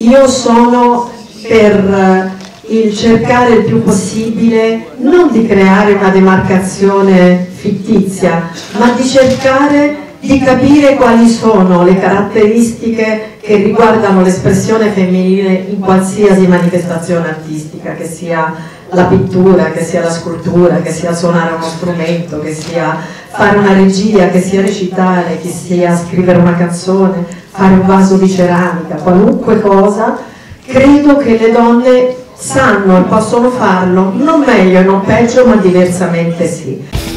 Io sono per il cercare il più possibile non di creare una demarcazione fittizia, ma di cercare di capire quali sono le caratteristiche che riguardano l'espressione femminile in qualsiasi manifestazione artistica, che sia la pittura, che sia la scultura, che sia suonare uno strumento, che sia fare una regia, che sia recitare, che sia scrivere una canzone, fare un vaso di ceramica, qualunque cosa. Credo che le donne sanno e possono farlo, non meglio e non peggio, ma diversamente sì.